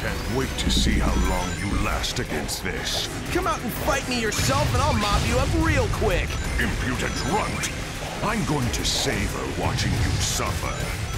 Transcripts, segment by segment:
Can't wait to see how long you last against this. Come out and fight me yourself and I'll mop you up real quick. Impudent runt! I'm going to savor watching you suffer.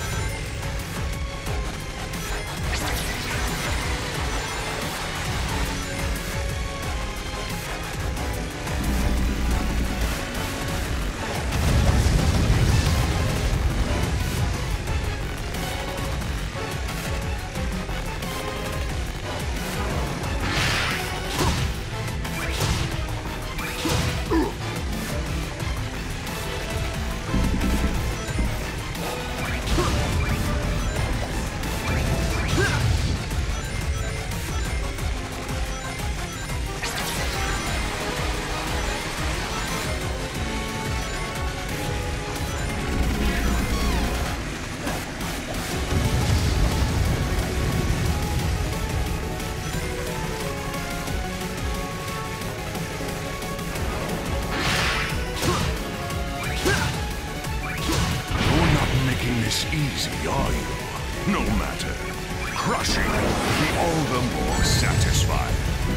Easy, are you? No matter. Crushing will be all the more satisfying.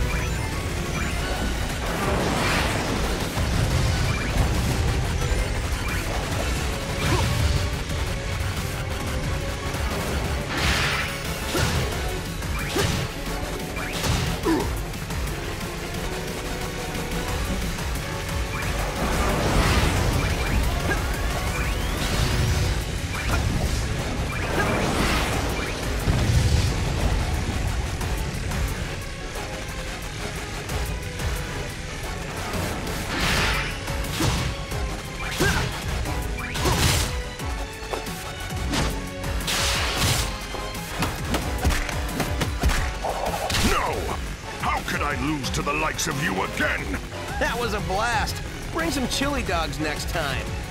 I lose to the likes of you again! That was a blast. Bring some chili dogs next time.